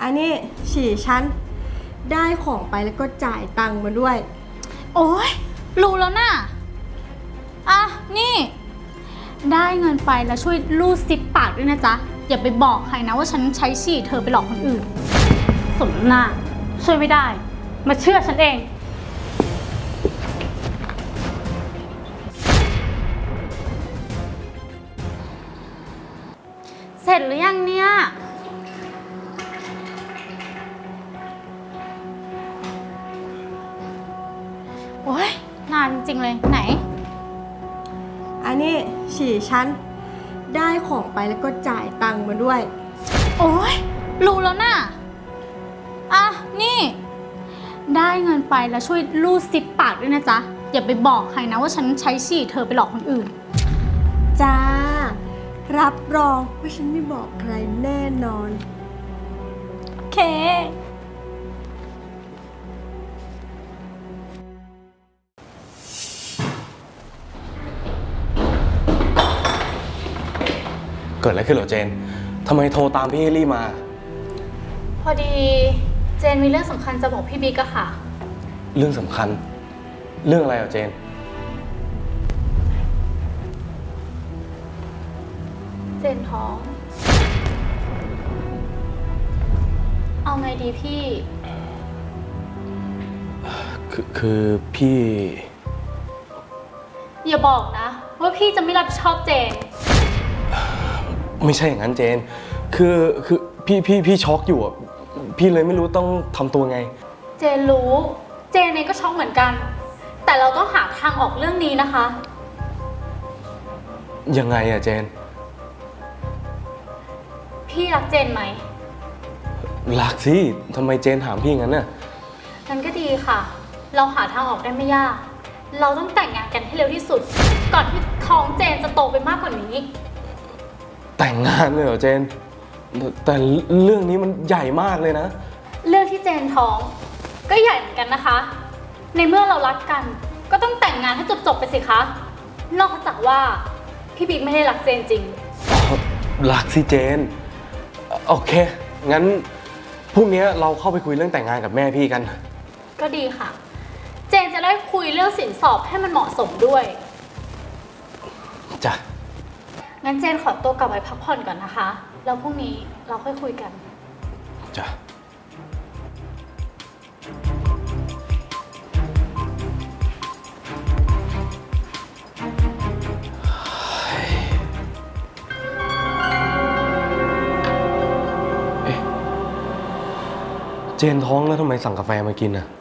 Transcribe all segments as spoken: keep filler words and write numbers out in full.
อันนี้ฉี่ฉันได้ของไปแล้วก็จ่ายตังค์มาด้วยโอ๊ยรู้แล้วน่ะอ่ะนี่ได้เงินไปแล้วช่วยรูดซิปปากด้วยนะจ๊ะอย่าไปบอกใครนะว่าฉันใช้ฉี่เธอไปหลอกคนอื่นสมน้ำหน้าช่วยไม่ได้มาเชื่อฉันเองเสร็จหรือยังเนี่ยโอ๊ยนานจริงๆเลยไหนอันนี้ฉี่ฉันได้ของไปแล้วก็จ่ายตังค์มาด้วยโอ๊ยรู้แล้วน่ะอ่ะนี่ได้เงินไปแล้วช่วยรูดซิปปากด้วยนะจ๊ะอย่าไปบอกใครนะว่าฉันใช้ฉี่เธอไปหลอกคนอื่นจ้ารับรองว่าฉันไม่บอกใครแน่นอนโอเคเกิดอะไรขึ้นเหรอเจนทำไมโทรตามพี่เฮลี่มาพอดีเจนมีเรื่องสำคัญจะบอกพี่บิ๊กอะค่ะเรื่องสำคัญเรื่องอะไรเหรอเจนเจนท้องเอาไงดีพี่คือคือพี่อย่าบอกนะว่าพี่จะไม่รับผิดชอบเจนไม่ใช่อย่างนั้นเจนคือคือพี่พี่พี่ช็อกอยู่อ่ะพี่เลยไม่รู้ต้องทำตัวไงเจนรู้เจนเองก็ช็อกเหมือนกันแต่เราต้องหาทางออกเรื่องนี้นะคะยังไงอะเจนพี่รักเจนไหมรักสิทำไมเจนถามพี่งั้นน่ะงั้นก็ดีค่ะเราหาทางออกได้ไม่ยากเราต้องแต่งงานกันให้เร็วที่สุดก่อนที่ท้องเจนจะโตไปมากกว่านี้แต่งงานเลยเหรอเจนแต่เรื่องนี้มันใหญ่มากเลยนะเรื่องที่เจนท้องก็ใหญ่เหมือนกันนะคะในเมื่อเรารักกันก็ต้องแต่งงานให้จบๆไปสิคะนอกจากว่าพี่บิ๊กไม่ได้รักเจนจริงรักสิเจนโอเคงั้นพรุ่งนี้เราเข้าไปคุยเรื่องแต่งงานกับแม่พี่กันก็ดีค่ะเจนจะได้คุยเรื่องสินสอดให้มันเหมาะสมด้วยจ้ะงั้นเจนขอตัวกลับไปพักผ่อนก่อนนะคะแล้วพรุ่งนี้เราค่อยคุยกันจ้ะเจนท้องแล้วทำไมสั่งกาแฟมากินน่ะ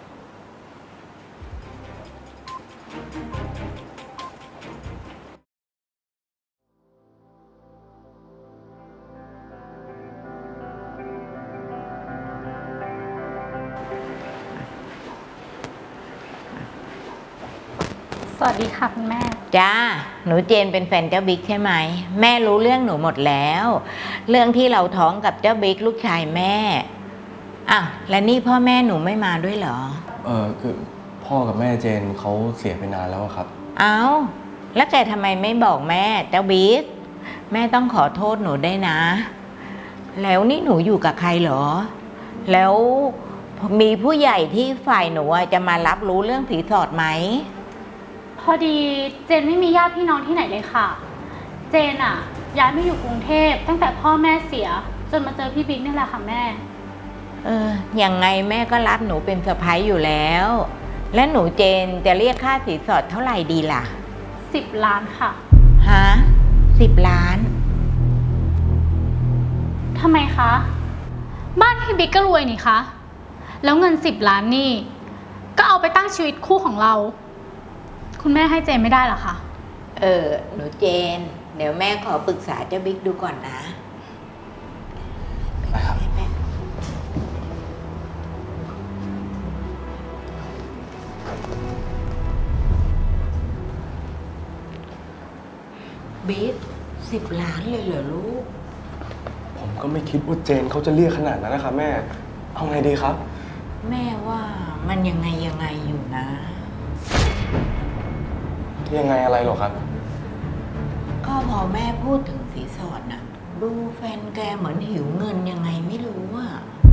สวัสดีค่ะคุณแม่จ้าหนูเจนเป็นแฟนเจ้าบิ๊กใช่ไหมแม่รู้เรื่องหนูหมดแล้วเรื่องที่เราท้องกับเจ้าบิ๊กลูกชายแม่อ้าวและนี่พ่อแม่หนูไม่มาด้วยเหรอเออคือพ่อกับแม่เจนเขาเสียไปนานแล้วครับเอ้าแล้วแกทำไมไม่บอกแม่เจ้าบิ๊กแม่ต้องขอโทษหนูได้นะแล้วนี่หนูอยู่กับใครเหรอแล้วมีผู้ใหญ่ที่ฝ่ายหนูจะมารับรู้เรื่องสินสอดไหมพอดีเจนไม่มีญาติพี่น้องที่ไหนเลยค่ะเจนอะย้ายมาอยู่กรุงเทพตั้งแต่พ่อแม่เสียจนมาเจอพี่บิ๊กนี่แหละค่ะแม่เออยังไงแม่ก็รับหนูเป็นสะใภ้อยู่แล้วและหนูเจนจะเรียกค่าสินสอดเท่าไหร่ดีล่ะสิบล้านค่ะฮะสิบล้านทำไมคะบ้านพี่บิ๊กก็รวยนี่คะแล้วเงินสิบล้านนี่ก็เอาไปตั้งชีวิตคู่ของเราคุณแม่ให้เจนไม่ได้หรอคะเออหนูเจนเดี๋ยวแม่ขอปรึกษาเจ้าบิ๊กดูก่อนนะไปครับบิ๊กสิบล้านเลยเหรอลูกผมก็ไม่คิดว่าเจนเขาจะเรียกขนาดนั้นนะคะแม่เอาไงดีครับแม่ว่ามันยังไงยังไงอยู่นะยังไงอะไรหรอครับก็พอแม่พูดถึงสินสอดน่ะดูแฟนแกเหมือนหิวเงินยังไงไม่รู้อ่ะ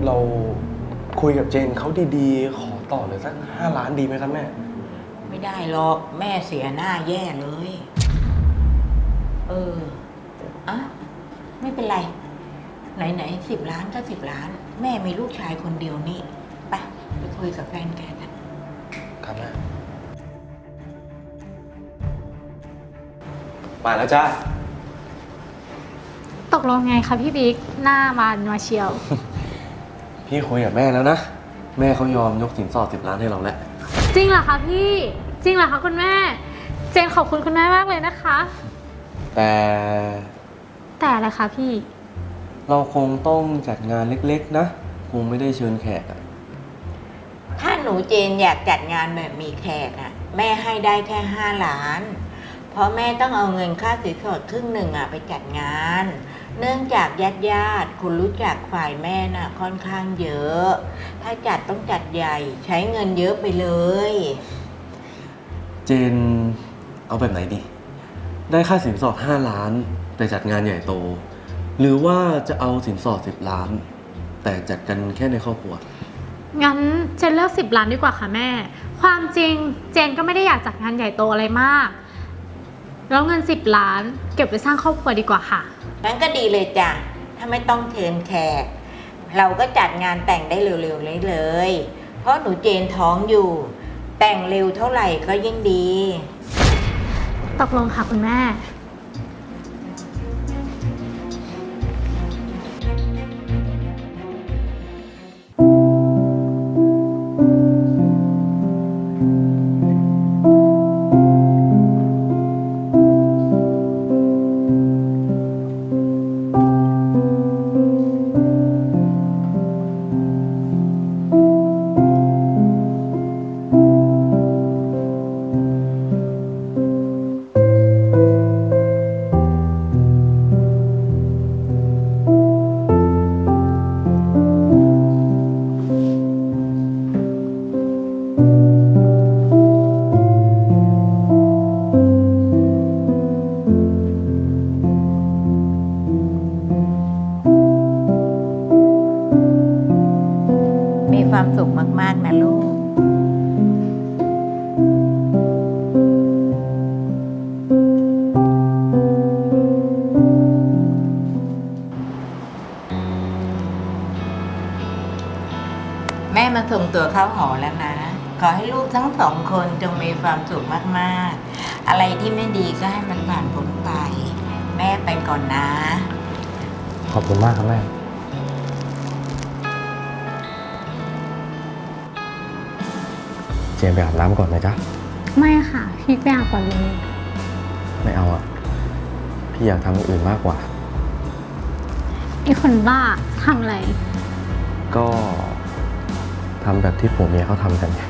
เราคุยกับเจนเขาดีๆ ขอต่อเลยสักห้าล้านดีไหมครับแม่ไม่ได้หรอกแม่เสียหน้าแย่เลย เอออะไม่เป็นไร ไหนไหนสิบล้านก็สิบล้าน แม่มีลูกชายคนเดียวนี่ไปไปคุยกับแฟนแกกันครับแม่มาแล้วจ้าตกลงไงคะพี่บิ๊กหน้ามามาเชียวพี่คุยกับแม่แล้วนะ แม่เขายอมยกสินสอดสิบล้านให้เราแล้วจริงเหรอคะพี่จริงเหรอคะคุณแม่เจนขอบคุณคุณแม่มากเลยนะคะแต่แต่อะไรคะพี่เราคงต้องจัดงานเล็กๆนะ คงไม่ได้เชิญแขกอะถ้าหนูเจนอยากจัดงานแบบมีแขกอ่ะ แม่ให้ได้แค่ห้าล้าน เพราะแม่ต้องเอาเงินค่าสินสอดครึ่งหนึ่งอ่ะไปจัดงาน เนื่องจากญาติญาติคนรู้จักฝ่ายแม่น่ะค่อนข้างเยอะ ถ้าจัดต้องจัดใหญ่ใช้เงินเยอะไปเลยเจนเอาแบบไหนดี ได้ค่าสินสอดห้าล้านแต่จัดงานใหญ่โต หรือว่าจะเอาสินสอดสิบล้าน แต่จัดกันแค่ในครอบครัวงั้นเจนเลือกสิบล้านดีกว่าค่ะแม่ ความจริงเจนก็ไม่ได้อยากจัดงานใหญ่โตอะไรมาก แล้วเงินสิบล้านเก็บไว้สร้างครอบครัวดีกว่าค่ะงั้นก็ดีเลยจ้ะ ถ้าไม่ต้องเชิญแขก เราก็จัดงานแต่งได้เร็วๆเลยเลย เพราะหนูเจนท้องอยู่ แต่งเร็วเท่าไหร่ก็ยิ่งดีตกลงค่ะคุณแม่มีความสุขมากๆนะลูก แม่มาส่งตัวเข้าหอแล้วนะ ขอให้ลูกทั้งสองคนจงมีความสุขมากๆ อะไรที่ไม่ดีก็ให้มันผ่านพ้นไป แม่ไปก่อนนะขอบคุณมากครับแม่ เจนไปอาบน้ำก่อนนะจ๊ะไม่ค่ะพี่ไปอาบก่อนเลยไม่เอาอะพี่อยากทำอย่างอื่นมากกว่าไอ้คนบ้าทำอะไรก็ทำแบบที่ผัวเมียเขาทำกันไง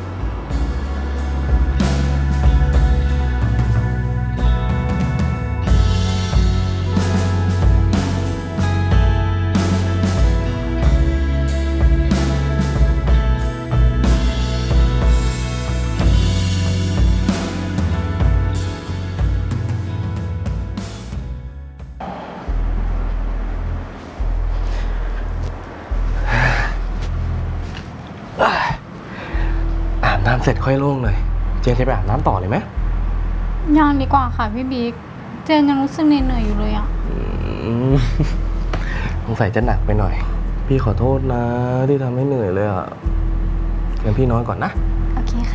อาบน้ำเสร็จค่อยโล่งเลย เจนจะไปอาบน้ำต่อเลยไหมยังดีกว่าค่ะพี่บิ๊กเจนยังรู้สึกเหนื่อยๆอยู่เลยอะอืม สงสัยจะหนักไปหน่อย พี่ขอโทษนะที่ทำให้เหนื่อยเลยอ่ะงั้นพี่นอนก่อนนะโอเคค่ะ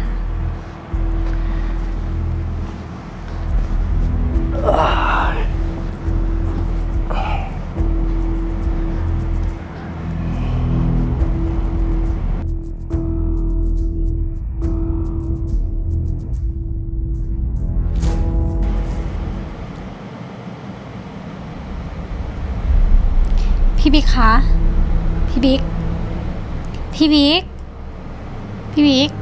พี่บิ๊กคะ พี่บิ๊ก พี่บิ๊ก พี่บิ๊ก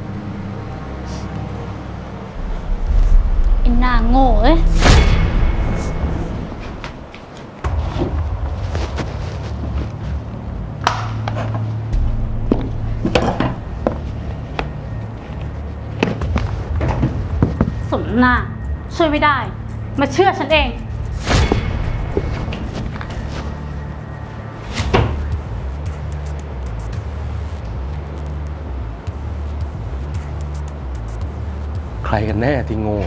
ไอ้หน้าโง่เอ้ยสมหน้าช่วยไม่ได้ มาเชื่อฉันเองรกันแน่ที่โง่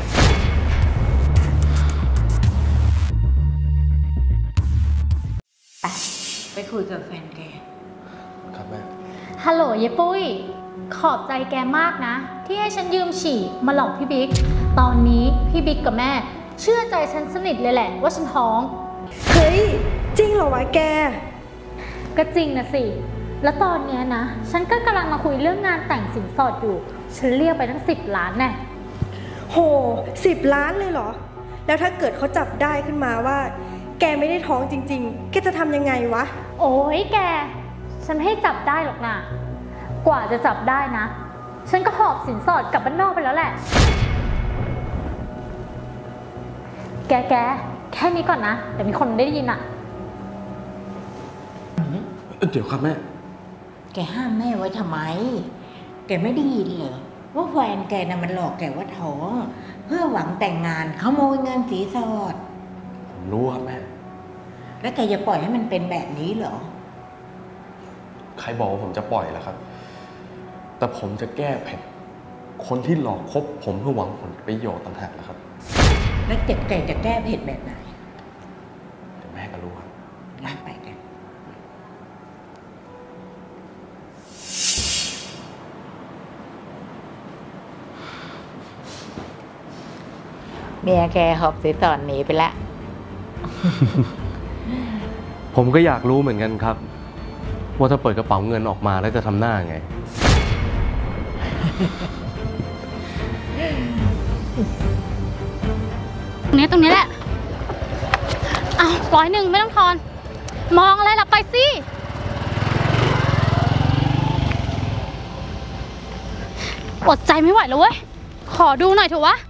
ไปไปคุยกับแฟนแกครับแม่ฮัลโหลเยปุ้ย ขอบใจแกมากนะ ที่ให้ฉันยืมฉี่มาหลอกพี่บิ๊ก ตอนนี้พี่บิ๊กกับแม่ เชื่อใจฉันสนิทเลยแหละว่าฉันท้องเฮ้ย จริงเหรอวะแกก็จริงนะสิ แล้วตอนเนี้ยนะ ฉันก็กำลังมาคุยเรื่องงานแต่งสินสอดอยู่ ฉันเรียกไปทั้งสิบล้านแน่โหสิบล้านเลยเหรอ แล้วถ้าเกิดเขาจับได้ขึ้นมาว่า แกไม่ได้ท้องจริงๆ แกจะทำยังไงวะโอ้ยแก ฉันไม่ให้จับได้หรอกนะ กว่าจะจับได้นะ ฉันก็หอบสินสอดกลับบ้านนอกไปแล้วแหละ แกแกแค่นี้ก่อนนะ เดี๋ยวมีคนได้ยินอ่ะเดี๋ยวครับแม่แกห้ามแม่ไว้ทำไม แกไม่ได้ยินเหรอว่าแฟนแกน่ะมันหลอกแกว่าท้อง เพื่อหวังแต่งงานขโมยเงินสีสอดผมรู้ครับแม่แล้วแกจะปล่อยให้มันเป็นแบบนี้เหรอใครบอกว่าผมจะปล่อยล่ะครับ แต่ผมจะแก้เผ็ดคนที่หลอกคบผมเพื่อหวังผลประโยชน์ต่างหากล่ะครับแล้วเจ็บแกจะแก้เผ็ดแบบไหนเดี๋ยวแม่ก็รู้ครับรักไปกันเมียแกหอบสินสอดหนีไปละผมก็อยากรู้เหมือนกันครับ ว่าถ้าเปิดกระเป๋าเงินออกมาแล้วจะทำหน้าไงตรงนี้ตรงนี้แหละอ้าวร้อยหนึ่งไม่ต้องทอน มองอะไรล่ะไปสิ อดใจไม่ไหวแล้วเว้ย ขอดูหน่อยเถอะวะ